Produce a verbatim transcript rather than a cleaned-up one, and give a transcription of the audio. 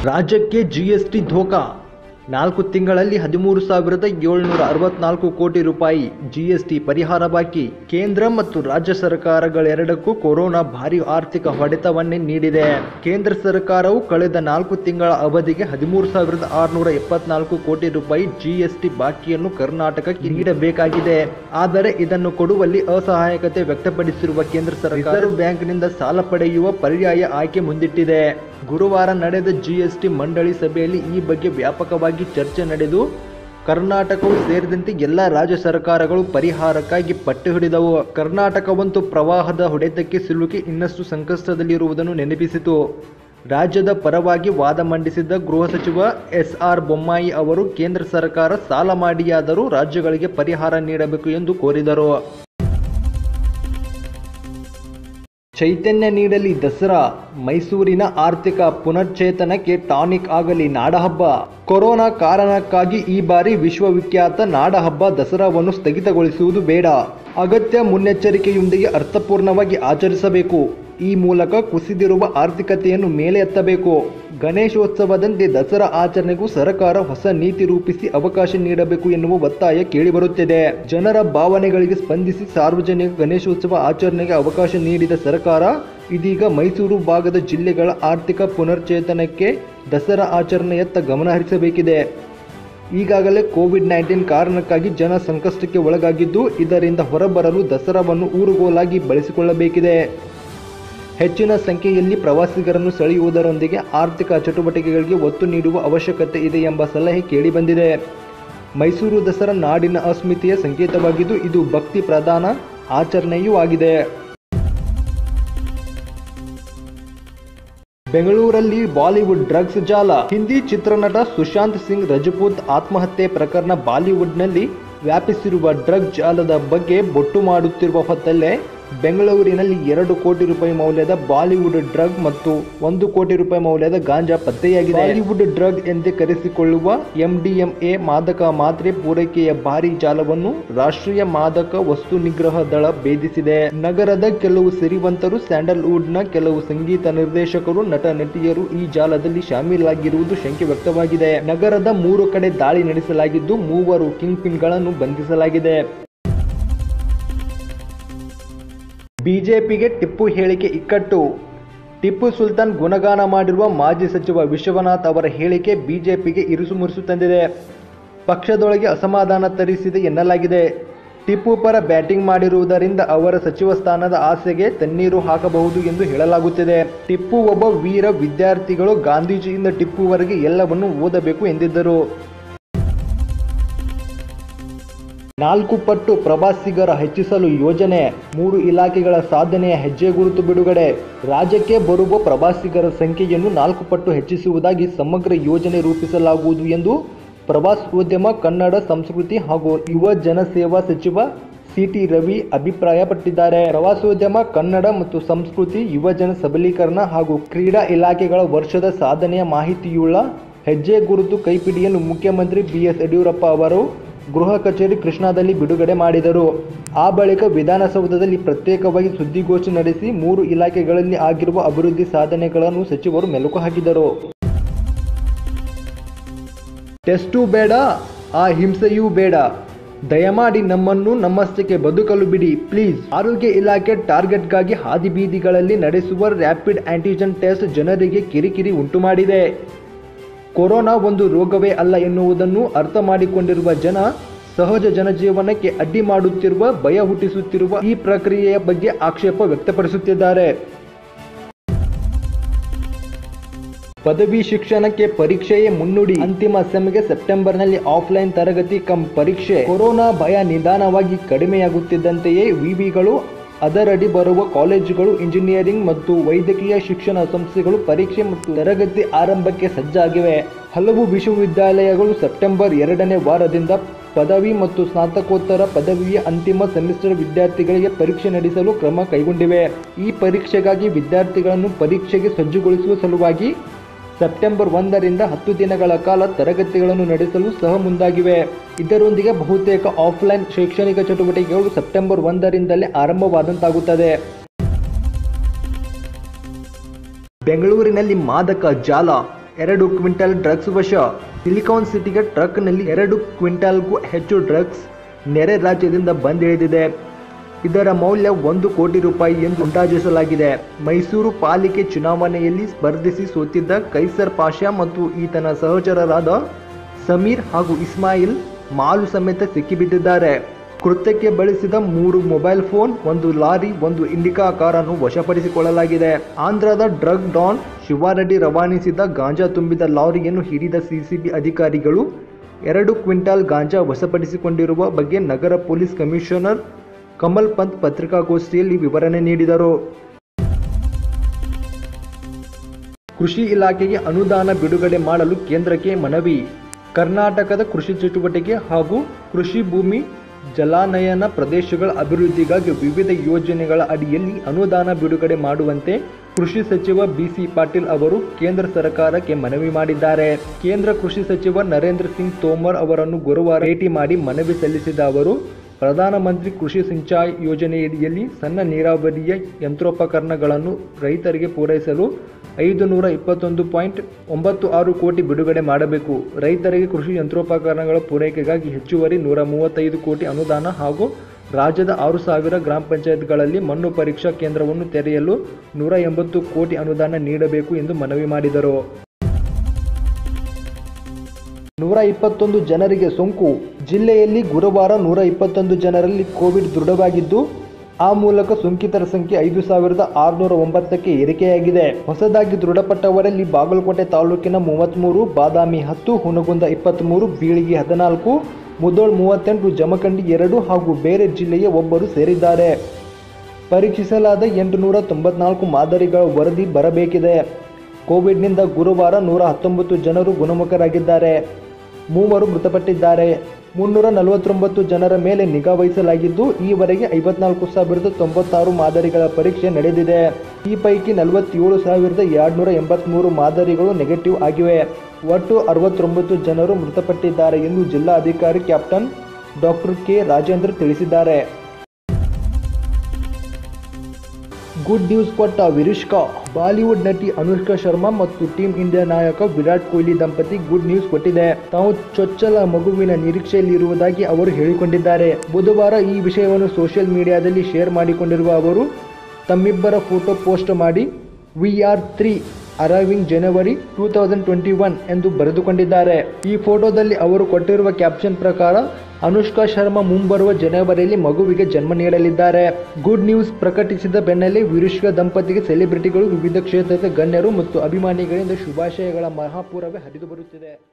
ರಾಜ್ಯಕ್ಕೆ ಜಿಎಸ್ಟಿ ಧೋಕಾ. ನಾಲ್ಕು ತಿಂಗಳಲ್ಲಿ ಹದಿಮೂರು ಸಾವಿರದ ಏಳುನೂರ ಅರವತ್ನಾಲ್ಕು ಕೋಟಿ ರೂಪಾಯಿ ಜಿಎಸ್ಟಿ ಪರಿಹಾರ ಬಾಕಿ. ಕೇಂದ್ರ ಮತ್ತು ರಾಜ್ಯ ಸರ್ಕಾರಗಳೆರಡಕ್ಕೂ ಕೊರೋನಾ ಭಾರಿ ಆರ್ಥಿಕ ಹೊಡೆತವನ್ನೇ ನೀಡಿದೆ. ಕೇಂದ್ರ ಸರ್ಕಾರವು ಕಳೆದ ನಾಲ್ಕು ತಿಂಗಳ ಅವಧಿಗೆ ಹದಿಮೂರು ಸಾವಿರದ ಆರುನೂರ ಎಪ್ಪತ್ನಾಲ್ಕು ಕೋಟಿ ರೂಪಾಯಿ ಜಿಎಸ್ಟಿ ಬಾಕಿಯನ್ನು ಕರ್ನಾಟಕಕ್ಕೆ ನೀಡಬೇಕಾಗಿದೆ. ಆದರೆ ಇದನ್ನು ಕೊಡುವಲ್ಲಿ ಅಸಹಾಯಕತೆ ವ್ಯಕ್ತಪಡಿಸಿರುವ ಕೇಂದ್ರ ಸರ್ಕಾರ ರಿಸರ್ವ್ ಬ್ಯಾಂಕ್ನಿಂದ ಸಾಲ ಪಡೆಯುವ ಪರ್ಯಾಯ ಆಯ್ಕೆ ಮುಂದಿಟ್ಟಿದೆ. ಗುರುವಾರ ನಡೆದ ಜಿಎಸ್ಟಿ ಮಂಡಳಿ ಸಭೆಯಲ್ಲಿ ಈ ಬಗ್ಗೆ ವ್ಯಾಪಕವಾಗಿ ಚರ್ಚೆ ನಡೆದು ಕರ್ನಾಟಕವು ಸೇರಿದಂತೆ ಎಲ್ಲ ರಾಜ್ಯ ಸರ್ಕಾರಗಳು ಪರಿಹಾರಕ್ಕಾಗಿ ಪಟ್ಟು ಹಿಡಿದವು. ಕರ್ನಾಟಕವಂತೂ ಪ್ರವಾಹದ ಹೊಡೆತಕ್ಕೆ ಸಿಲುಕಿ ಇನ್ನಷ್ಟು ಸಂಕಷ್ಟದಲ್ಲಿರುವುದನ್ನು ನೆನಪಿಸಿತು. ರಾಜ್ಯದ ಪರವಾಗಿ ವಾದ ಮಂಡಿಸಿದ್ದ ಗೃಹ ಸಚಿವ ಎಸ್ ಆರ್ ಬೊಮ್ಮಾಯಿ ಅವರು ಕೇಂದ್ರ ಸರ್ಕಾರ ಸಾಲ ಮಾಡಿಯಾದರೂ ರಾಜ್ಯಗಳಿಗೆ ಪರಿಹಾರ ನೀಡಬೇಕು ಎಂದು ಕೋರಿದರು. ಚೈತನ್ಯ ನೀಡಲಿ ದಸರಾ, ಮೈಸೂರಿನ ಆರ್ಥಿಕ ಪುನಶ್ಚೇತನಕ್ಕೆ ಟಾನಿಕ್ ಆಗಲಿ ನಾಡಹಬ್ಬ. ಕೊರೋನಾ ಕಾರಣಕ್ಕಾಗಿ ಈ ಬಾರಿ ವಿಶ್ವವಿಖ್ಯಾತ ನಾಡಹಬ್ಬ ದಸರಾವನ್ನು ಸ್ಥಗಿತಗೊಳಿಸುವುದು ಬೇಡ. ಅಗತ್ಯ ಮುನ್ನೆಚ್ಚರಿಕೆಯೊಂದಿಗೆ ಅರ್ಥಪೂರ್ಣವಾಗಿ ಆಚರಿಸಬೇಕು. ಈ ಮೂಲಕ ಕುಸಿದಿರುವ ಆರ್ಥಿಕತೆಯನ್ನು ಮೇಲೆ ಎತ್ತಬೇಕು. ಗಣೇಶೋತ್ಸವದಂತೆ ದಸರಾ ಆಚರಣೆಗೂ ಸರ್ಕಾರ ಹೊಸ ನೀತಿ ರೂಪಿಸಿ ಅವಕಾಶ ನೀಡಬೇಕು ಎನ್ನುವ ಒತ್ತಾಯ ಕೇಳಿಬರುತ್ತಿದೆ. ಜನರ ಭಾವನೆಗಳಿಗೆ ಸ್ಪಂದಿಸಿ ಸಾರ್ವಜನಿಕ ಗಣೇಶೋತ್ಸವ ಆಚರಣೆಗೆ ಅವಕಾಶ ನೀಡಿದ ಸರ್ಕಾರ ಇದೀಗ ಮೈಸೂರು ಭಾಗದ ಜಿಲ್ಲೆಗಳ ಆರ್ಥಿಕ ಪುನಶ್ಚೇತನಕ್ಕೆ ದಸರಾ ಆಚರಣೆಯತ್ತ ಗಮನ ಹರಿಸಬೇಕಿದೆ. ಈಗಾಗಲೇ ಕೋವಿಡ್ ನೈನ್ಟೀನ್ ಕಾರಣಕ್ಕಾಗಿ ಜನ ಸಂಕಷ್ಟಕ್ಕೆ ಒಳಗಾಗಿದ್ದು, ಇದರಿಂದ ಹೊರಬರಲು ದಸರಾವನ್ನು ಊರುಗೋಲಾಗಿ ಬಳಸಿಕೊಳ್ಳಬೇಕಿದೆ. ಹೆಚ್ಚಿನ ಸಂಖ್ಯೆಯಲ್ಲಿ ಪ್ರವಾಸಿಗರನ್ನು ಸೆಳೆಯುವುದರೊಂದಿಗೆ ಆರ್ಥಿಕ ಚಟುವಟಿಕೆಗಳಿಗೆ ಒತ್ತು ನೀಡುವ ಅವಶ್ಯಕತೆ ಇದೆ ಎಂಬ ಸಲಹೆ ಕೇಳಿಬಂದಿದೆ. ಮೈಸೂರು ದಸರಾ ನಾಡಿನ ಅಸ್ಮಿತೆಯ ಸಂಕೇತವಾಗಿದ್ದು, ಇದು ಭಕ್ತಿ ಪ್ರಧಾನ ಆಚರಣೆಯೂ ಆಗಿದೆ. ಬೆಂಗಳೂರಲ್ಲಿ ಬಾಲಿವುಡ್ ಡ್ರಗ್ಸ್ ಜಾಲ. ಹಿಂದಿ ಚಿತ್ರನಟ ಸುಶಾಂತ್ ಸಿಂಗ್ ರಜಪೂತ್ ಆತ್ಮಹತ್ಯೆ ಪ್ರಕರಣ ಬಾಲಿವುಡ್ನಲ್ಲಿ ವ್ಯಾಪಿಸಿರುವ ಡ್ರಗ್ ಜಾಲದ ಬಗ್ಗೆ ಬೊಟ್ಟು ಮಾಡುತ್ತಿರುವ ಹೊತ್ತಲ್ಲೇ ಬೆಂಗಳೂರಿನಲ್ಲಿ ಎರಡು ಕೋಟಿ ರೂಪಾಯಿ ಮೌಲ್ಯದ ಬಾಲಿವುಡ್ ಡ್ರಗ್ ಮತ್ತು ಒಂದು ಕೋಟಿ ರೂಪಾಯಿ ಮೌಲ್ಯದ ಗಾಂಜಾ ಪತ್ತೆಯಾಗಿದೆ. ಬಾಲಿವುಡ್ ಡ್ರಗ್ ಎಂದೇ ಕರೆಸಿಕೊಳ್ಳುವ ಎಂಡಿಎಂಎ ಮಾದಕ ಮಾತ್ರೆ ಪೂರೈಕೆಯ ಭಾರಿ ಜಾಲವನ್ನು ರಾಷ್ಟ್ರೀಯ ಮಾದಕ ವಸ್ತು ನಿಗ್ರಹ ದಳ ಭೇದಿಸಿದೆ. ನಗರದ ಕೆಲವು ಸಿರಿವಂತರು, ಸ್ಯಾಂಡಲ್ವುಡ್ನ ಕೆಲವು ಸಂಗೀತ ನಿರ್ದೇಶಕರು, ನಟ ನಟಿಯರು ಈ ಜಾಲದಲ್ಲಿ ಶಾಮೀಲಾಗಿರುವುದು ಶಂಕೆ ವ್ಯಕ್ತವಾಗಿದೆ. ನಗರದ ಮೂರು ಕಡೆ ದಾಳಿ ನಡೆಸಲಾಗಿದ್ದು, ಮೂವರು ಕಿಂಗ್ ಪಿನ್ಗಳನ್ನು ಬಂಧಿಸಲಾಗಿದೆ. ಬಿಜೆಪಿಗೆ ಟಿಪ್ಪು ಹೇಳಿಕೆ ಇಕ್ಕಟ್ಟು. ಟಿಪ್ಪು ಸುಲ್ತಾನ್ ಗುಣಗಾನ ಮಾಡಿರುವ ಮಾಜಿ ಸಚಿವ ವಿಶ್ವನಾಥ್ ಅವರ ಹೇಳಿಕೆ ಬಿಜೆಪಿಗೆ ಇರುಸು ಮುರುಸು ತಂದಿದೆ. ಪಕ್ಷದೊಳಗೆ ಅಸಮಾಧಾನ ತರಿಸಿದೆ ಎನ್ನಲಾಗಿದೆ. ಟಿಪ್ಪು ಪರ ಬ್ಯಾಟಿಂಗ್ ಮಾಡಿರುವುದರಿಂದ ಅವರ ಸಚಿವ ಸ್ಥಾನದ ಆಸೆಗೆ ತಣ್ಣೀರು ಹಾಕಬಹುದು ಎಂದು ಹೇಳಲಾಗುತ್ತಿದೆ. ಟಿಪ್ಪು ಒಬ್ಬ ವೀರ ವಿದ್ಯಾರ್ಥಿಗಳು ಗಾಂಧೀಜಿಯಿಂದ ಟಿಪ್ಪುವರೆಗೆ ಎಲ್ಲವನ್ನೂ ಓದಬೇಕು ಎಂದಿದ್ದರು. ನಾಲ್ಕು ಪಟ್ಟು ಪ್ರವಾಸಿಗರ ಹೆಚ್ಚಿಸಲು ಯೋಜನೆ. ಮೂರು ಇಲಾಖೆಗಳ ಸಾಧನೆಯ ಹೆಜ್ಜೆ ಗುರುತು ಬಿಡುಗಡೆ. ರಾಜ್ಯಕ್ಕೆ ಬರುವ ಪ್ರವಾಸಿಗರ ಸಂಖ್ಯೆಯನ್ನು ನಾಲ್ಕು ಪಟ್ಟು ಹೆಚ್ಚಿಸುವುದಾಗಿ ಸಮಗ್ರ ಯೋಜನೆ ರೂಪಿಸಲಾಗುವುದು ಎಂದು ಪ್ರವಾಸೋದ್ಯಮ, ಕನ್ನಡ ಸಂಸ್ಕೃತಿ ಹಾಗೂ ಯುವ ಜನಸೇವಾ ಸಚಿವ ಸಿಟಿ ರವಿ ಅಭಿಪ್ರಾಯಪಟ್ಟಿದ್ದಾರೆ. ಪ್ರವಾಸೋದ್ಯಮ, ಕನ್ನಡ ಮತ್ತು ಸಂಸ್ಕೃತಿ, ಯುವಜನ ಸಬಲೀಕರಣ ಹಾಗೂ ಕ್ರೀಡಾ ಇಲಾಖೆಗಳ ವರ್ಷದ ಸಾಧನೆಯ ಮಾಹಿತಿಯುಳ್ಳ ಹೆಜ್ಜೆ ಗುರುತು ಕೈಪಿಡಿಯನ್ನು ಮುಖ್ಯಮಂತ್ರಿ ಬಿ ಎಸ್ ಯಡಿಯೂರಪ್ಪ ಅವರು ಗೃಹ ಕಚೇರಿ ಕೃಷ್ಣಾದಲ್ಲಿ ಬಿಡುಗಡೆ ಮಾಡಿದರು. ಆ ಬಳಿಕ ವಿಧಾನಸೌಧದಲ್ಲಿ ಪ್ರತ್ಯೇಕವಾಗಿ ಸುದ್ದಿಗೋಷ್ಠಿ ನಡೆಸಿ ಮೂರು ಇಲಾಖೆಗಳಲ್ಲಿ ಆಗಿರುವ ಅಭಿವೃದ್ಧಿ ಸಾಧನೆಗಳನ್ನು ಸಚಿವರು ಮೆಲುಕು ಹಾಕಿದರು. ಟೆಸ್ಟೂ ಬೇಡ, ಆ ಹಿಂಸೆಯೂ ಬೇಡ, ದಯಮಾಡಿ ನಮ್ಮನ್ನು ನಮ್ಮಷ್ಟಕ್ಕೆ ಬದುಕಲು ಬಿಡಿ ಪ್ಲೀಸ್. ಆರೋಗ್ಯ ಇಲಾಖೆ ಟಾರ್ಗೆಟ್ಗಾಗಿ ಹಾದಿಬೀದಿಗಳಲ್ಲಿ ನಡೆಸುವ ರ್ಯಾಪಿಡ್ ಆಂಟಿಜೆನ್ ಟೆಸ್ಟ್ ಜನರಿಗೆ ಕಿರಿಕಿರಿ ಉಂಟುಮಾಡಿದೆ. ಕೊರೋನಾ ಒಂದು ರೋಗವೇ ಅಲ್ಲ ಎನ್ನುವುದನ್ನು ಅರ್ಥ ಮಾಡಿಕೊಂಡಿರುವ ಜನ ಸಹಜ ಜನಜೀವನಕ್ಕೆ ಅಡ್ಡಿ ಮಾಡುತ್ತಿರುವ, ಭಯ ಹುಟ್ಟಿಸುತ್ತಿರುವ ಈ ಪ್ರಕ್ರಿಯೆಯ ಬಗ್ಗೆ ಆಕ್ಷೇಪ ವ್ಯಕ್ತಪಡಿಸುತ್ತಿದ್ದಾರೆ. ಪದವಿ ಶಿಕ್ಷಣಕ್ಕೆ ಪರೀಕ್ಷೆಯೇ ಮುನ್ನುಡಿ. ಅಂತಿಮ ಸೆಮ್ಗೆ ಸೆಪ್ಟೆಂಬರ್ನಲ್ಲಿ ಆಫ್ಲೈನ್ ತರಗತಿ ಕಂ ಪರೀಕ್ಷೆ. ಕೊರೋನಾ ಭಯ ನಿಧಾನವಾಗಿ ಕಡಿಮೆಯಾಗುತ್ತಿದ್ದಂತೆಯೇ ವಿವಿಗಳು, ಅದರಡಿ ಬರುವ ಕಾಲೇಜುಗಳು, ಇಂಜಿನಿಯರಿಂಗ್ ಮತ್ತು ವೈದ್ಯಕೀಯ ಶಿಕ್ಷಣ ಸಂಸ್ಥೆಗಳು ಪರೀಕ್ಷೆ ಮತ್ತು ತರಗತಿ ಆರಂಭಕ್ಕೆ ಸಜ್ಜಾಗಿವೆ. ಹಲವು ವಿಶ್ವವಿದ್ಯಾಲಯಗಳು ಸೆಪ್ಟೆಂಬರ್ ಎರಡನೇ ವಾರದಿಂದ ಪದವಿ ಮತ್ತು ಸ್ನಾತಕೋತ್ತರ ಪದವಿಯ ಅಂತಿಮ ಸೆಮಿಸ್ಟರ್ ವಿದ್ಯಾರ್ಥಿಗಳಿಗೆ ಪರೀಕ್ಷೆ ನಡೆಸಲು ಕ್ರಮ ಕೈಗೊಂಡಿವೆ. ಈ ಪರೀಕ್ಷೆಗಾಗಿ ವಿದ್ಯಾರ್ಥಿಗಳನ್ನು ಪರೀಕ್ಷೆಗೆ ಸಜ್ಜುಗೊಳಿಸುವ ಸಲುವಾಗಿ ಸೆಪ್ಟೆಂಬರ್ ಒಂದರಿಂದ ಹತ್ತು ದಿನಗಳ ಕಾಲ ತರಗತಿಗಳನ್ನು ನಡೆಸಲು ಸಹ ಮುಂದಾಗಿವೆ. ಇದರೊಂದಿಗೆ ಬಹುತೇಕ ಆಫ್ಲೈನ್ ಶೈಕ್ಷಣಿಕ ಚಟುವಟಿಕೆಗಳು ಸೆಪ್ಟೆಂಬರ್ ಒಂದರಿಂದಲೇ ಆರಂಭವಾದಂತಾಗುತ್ತದೆ. ಬೆಂಗಳೂರಿನಲ್ಲಿ ಮಾದಕ ಜಾಲ. ಎರಡು ಕ್ವಿಂಟಲ್ ಡ್ರಗ್ಸ್ ವಶ. ಸಿಲಿಕಾನ್ ಸಿಟಿಗೆ ಟ್ರಕ್ನಲ್ಲಿ ಎರಡು ಕ್ವಿಂಟಲ್ಗೂ ಹೆಚ್ಚು ಡ್ರಗ್ಸ್ ನೆರೆ ರಾಜ್ಯದಿಂದ ಬಂದಿಳಿದಿದೆ. ಇದರ ಮೌಲ್ಯ ಒಂದು ಕೋಟಿ ರೂಪಾಯಿ ಎಂದು ಅಂದಾಜಿಸಲಾಗಿದೆ. ಮೈಸೂರು ಪಾಲಿಕೆ ಚುನಾವಣೆಯಲ್ಲಿ ಸ್ಪರ್ಧಿಸಿ ಸೋತಿದ್ದ ಕೈಸರ್ ಪಾಷಾ ಮತ್ತು ಈತನ ಸಹಚರರಾದ ಸಮೀರ್ ಹಾಗೂ ಇಸ್ಮಾಯಿಲ್ ಮಾಲು ಸಮೇತ ಸಿಕ್ಕಿಬಿದ್ದಿದ್ದಾರೆ. ಕೃತ್ಯಕ್ಕೆ ಬಳಸಿದ ಮೂರು ಮೊಬೈಲ್ ಫೋನ್, ಒಂದು ಲಾರಿ, ಒಂದು ಇಂಡಿಕಾ ಕಾರನ್ನು ವಶಪಡಿಸಿಕೊಳ್ಳಲಾಗಿದೆ. ಆಂಧ್ರದ ಡ್ರಗ್ ಡಾನ್ ಶಿವಾರೆಡ್ಡಿ ರವಾನಿಸಿದ ಗಾಂಜಾ ತುಂಬಿದ ಲಾರಿಯನ್ನು ಹಿಡಿದ ಸಿಸಿಬಿ ಅಧಿಕಾರಿಗಳು ಎರಡು ಕ್ವಿಂಟಾಲ್ ಗಾಂಜಾ ವಶಪಡಿಸಿಕೊಂಡಿರುವ ಬಗ್ಗೆ ನಗರ ಪೊಲೀಸ್ ಕಮಿಷನರ್ ಕಮಲ್ ಪಂತ್ ಪತ್ರಿಕಾಗೋಷ್ಠಿಯಲ್ಲಿ ವಿವರಣೆ ನೀಡಿದರು. ಕೃಷಿ ಇಲಾಖೆಗೆ ಅನುದಾನ ಬಿಡುಗಡೆ ಮಾಡಲು ಕೇಂದ್ರಕ್ಕೆ ಮನವಿ. ಕರ್ನಾಟಕದ ಕೃಷಿ ಚಟುವಟಿಕೆ ಹಾಗೂ ಕೃಷಿ ಭೂಮಿ ಜಲಾನಯನ ಪ್ರದೇಶಗಳ ಅಭಿವೃದ್ಧಿಗಾಗಿ ವಿವಿಧ ಯೋಜನೆಗಳ ಅಡಿಯಲ್ಲಿ ಅನುದಾನ ಬಿಡುಗಡೆ ಮಾಡುವಂತೆ ಕೃಷಿ ಸಚಿವ ಬಿ ಸಿ ಪಾಟೀಲ್ ಅವರು ಕೇಂದ್ರ ಸರ್ಕಾರಕ್ಕೆ ಮನವಿ ಮಾಡಿದ್ದಾರೆ. ಕೇಂದ್ರ ಕೃಷಿ ಸಚಿವ ನರೇಂದ್ರ ಸಿಂಗ್ ತೋಮರ್ ಅವರನ್ನು ಗುರುವಾರ ಭೇಟಿ ಮಾಡಿ ಮನವಿ ಸಲ್ಲಿಸಿದ ಅವರು, ಪ್ರಧಾನಮಂತ್ರಿ ಕೃಷಿ ಸಿಂಚಾಯಿ ಯೋಜನೆಯಡಿಯಲ್ಲಿ ಸಣ್ಣ ನೀರಾವರಿಯ ಯಂತ್ರೋಪಕರಣಗಳನ್ನು ರೈತರಿಗೆ ಪೂರೈಸಲು ಐದು ನೂರ ಇಪ್ಪತ್ತೊಂದು ಪಾಯಿಂಟ್ ಒಂಬತ್ತು ಆರು ಕೋಟಿ ಬಿಡುಗಡೆ ಮಾಡಬೇಕು. ರೈತರಿಗೆ ಕೃಷಿ ಯಂತ್ರೋಪಕರಣಗಳ ಪೂರೈಕೆಗಾಗಿ ಹೆಚ್ಚುವರಿ ನೂರ ಮೂವತ್ತೈದು ಕೋಟಿ ಅನುದಾನ ಹಾಗೂ ರಾಜ್ಯದ ಆರು ಸಾವಿರ ಗ್ರಾಮ ಪಂಚಾಯತ್ಗಳಲ್ಲಿ ಮಣ್ಣು ಪರೀಕ್ಷಾ ಕೇಂದ್ರವನ್ನು ತೆರೆಯಲು ನೂರ ಎಂಬತ್ತು ಕೋಟಿ ಅನುದಾನ ನೀಡಬೇಕು ಎಂದು ಮನವಿ ಮಾಡಿದರು. ನೂರ ಇಪ್ಪತ್ತೊಂದು ಜನರಿಗೆ ಸೋಂಕು. ಜಿಲ್ಲೆಯಲ್ಲಿ ಗುರುವಾರ ನೂರ ಇಪ್ಪತ್ತೊಂದು ಜನರಲ್ಲಿ ಕೋವಿಡ್ ದೃಢವಾಗಿದ್ದು, ಆ ಮೂಲಕ ಸೋಂಕಿತರ ಸಂಖ್ಯೆ ಐದು ಸಾವಿರದ ಆರುನೂರ ಒಂಬತ್ತಕ್ಕೆ ಏರಿಕೆಯಾಗಿದೆ. ಹೊಸದಾಗಿ ದೃಢಪಟ್ಟವರಲ್ಲಿ ಬಾಗಲಕೋಟೆ ತಾಲೂಕಿನ ಮೂವತ್ತ್ಮೂರು, ಬಾದಾಮಿ ಹತ್ತು, ಹುನಗುಂದ ಇಪ್ಪತ್ತ್ಮೂರು, ಬೀಳಿಗಿ ಹದಿನಾಲ್ಕು, ಮುಧೋಳ್ ಮೂವತ್ತೆಂಟು, ಜಮಖಂಡಿ ಎರಡು ಹಾಗೂ ಬೇರೆ ಜಿಲ್ಲೆಯ ಒಬ್ಬರು ಸೇರಿದ್ದಾರೆ. ಪರೀಕ್ಷಿಸಲಾದ ಎಂಟುನೂರ ತೊಂಬತ್ನಾಲ್ಕು ಮಾದರಿಗಳ ವರದಿ ಬರಬೇಕಿದೆ. ಕೋವಿಡ್ನಿಂದ ಗುರುವಾರ ನೂರ ಹತ್ತೊಂಬತ್ತು ಜನರು ಗುಣಮುಖರಾಗಿದ್ದಾರೆ. ಮೂವರು ಮೃತಪಟ್ಟಿದ್ದಾರೆ. ಮುನ್ನೂರ ನಲವತ್ತೊಂಬತ್ತು ಜನರ ಮೇಲೆ ನಿಗಾ ವಹಿಸಲಾಗಿದ್ದು, ಈವರೆಗೆ ಐವತ್ನಾಲ್ಕು ಸಾವಿರದ ತೊಂಬತ್ತಾರು ಮಾದರಿಗಳ ಪರೀಕ್ಷೆ ನಡೆದಿದೆ. ಈ ಪೈಕಿ ನಲವತ್ತೇಳು ಸಾವಿರದ ಎರಡುನೂರ ಎಂಬತ್ತ್ಮೂರು ಮಾದರಿಗಳು ನೆಗೆಟಿವ್ ಆಗಿವೆ. ಒಟ್ಟು ಅರವತ್ತೊಂಬತ್ತು ಜನರು ಮೃತಪಟ್ಟಿದ್ದಾರೆ ಎಂದು ಜಿಲ್ಲಾಧಿಕಾರಿ ಕ್ಯಾಪ್ಟನ್ ಡಾಕ್ಟರ್ ಕೆ ರಾಜೇಂದ್ರ ತಿಳಿಸಿದ್ದಾರೆ. ಗುಡ್ ನ್ಯೂಸ್ ಕೊಟ್ಟ ವಿರುಷ್ಕಾ. ಬಾಲಿವುಡ್ ನಟಿ ಅನುಷ್ಕಾ ಶರ್ಮಾ ಮತ್ತು ಟೀಮ್ ಇಂಡಿಯಾ ನಾಯಕ ವಿರಾಟ್ ಕೊಹ್ಲಿ ದಂಪತಿ ಗುಡ್ ನ್ಯೂಸ್ ಕೊಟ್ಟಿದೆ. ತಾವು ಚೊಚ್ಚಲ ಮಗುವಿನ ನಿರೀಕ್ಷೆಯಲ್ಲಿರುವುದಾಗಿ ಅವರು ಹೇಳಿಕೊಂಡಿದ್ದಾರೆ. ಬುಧವಾರ ಈ ವಿಷಯವನ್ನು ಸೋಷಿಯಲ್ ಮೀಡಿಯಾದಲ್ಲಿ ಶೇರ್ ಮಾಡಿಕೊಂಡಿರುವ ಅವರು ತಮ್ಮಿಬ್ಬರ ಫೋಟೋ ಪೋಸ್ಟ್ ಮಾಡಿ V R three arriving January two thousand twenty one ಎಂದು ಬರೆದುಕೊಂಡಿದ್ದಾರೆ. ಈ ಫೋಟೋದಲ್ಲಿ ಅವರು ಕೊಟ್ಟಿರುವ ಕ್ಯಾಪ್ಷನ್ ಪ್ರಕಾರ ಅನುಷ್ಕಾ ಶರ್ಮಾ ಮುಂಬರುವ ಜನವರಿಯಲ್ಲಿ ಮಗುವಿಗೆ ಜನ್ಮ ನೀಡಲಿದ್ದಾರೆ. ಗುಡ್ ನ್ಯೂಸ್ ಪ್ರಕಟಿಸಿದ ಬೆನ್ನಲ್ಲೇ ವಿರುಷ್ಕಾ ದಂಪತಿಗೆ ಸೆಲೆಬ್ರಿಟಿಗಳು, ವಿವಿಧ ಕ್ಷೇತ್ರದ ಗಣ್ಯರು ಮತ್ತು ಅಭಿಮಾನಿಗಳಿಂದ ಶುಭಾಶಯಗಳ ಮಹಾಪೂರವೇ ಹರಿದು ಬರುತ್ತಿದೆ.